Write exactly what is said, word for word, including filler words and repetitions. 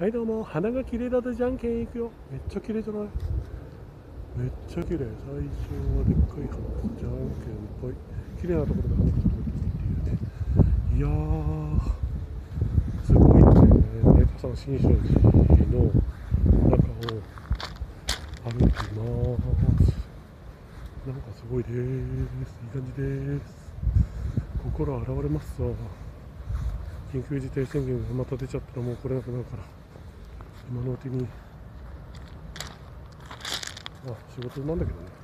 はいどうも、花が綺麗だってじゃんけん行くよ。めっちゃ綺麗じゃない？めっちゃ綺麗。最初はでっかい花です。じゃんけんぽい。綺麗なところで花が取れてっていうね。いやー、すごいね。ネタさん新勝寺の中を歩いています。なんかすごいです。いい感じです。心現れますさ。緊急事態宣言がまた出ちゃったらもう来れなくなるから。今のうちに、まあ仕事なんだけどね。